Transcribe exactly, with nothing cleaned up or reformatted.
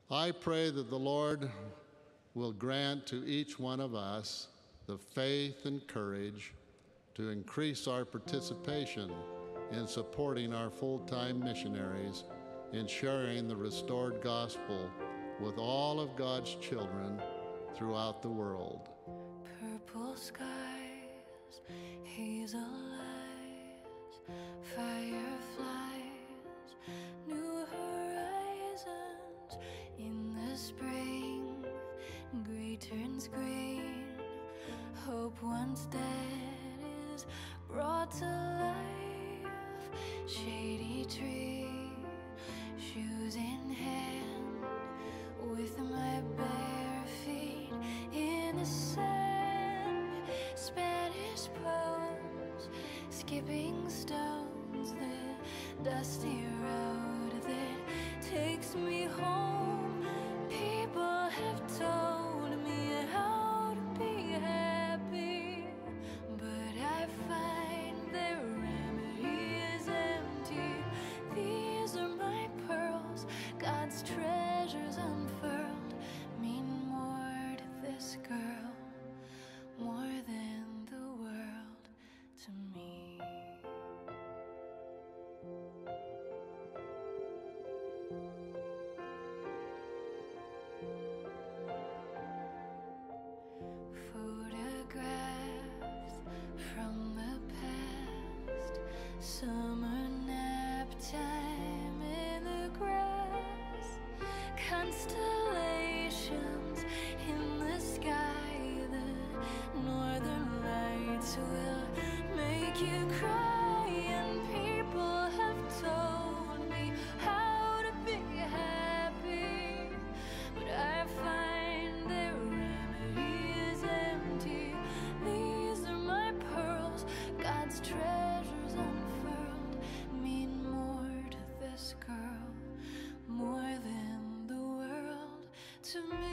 I pray that the Lord will grant to each one of us the faith and courage to increase our participation in supporting our full-time missionaries in sharing the restored gospel with all of God's children throughout the world. Purple skies, hazel lights, fireflies, new horizons in the spring. Gray turns green, hope once dead is brought to life. Shady tree, shoes in hand, with my bare feet in the sand. Spanish poems, skipping stones, the dusty road that takes me home. People have told me how to be happy, but I find their remedy is empty. These are my pearls, God's treasures unfurled, mean more to this girl, more than the world to me. Photographs from the past, summer nap time in the grass, constellations in the sky, the northern lights will make you cry, and people have told me how to be happy, but I find their remedy is empty. These are my pearls, God's treasures unfurled, mean more to this girl, more than the world to me.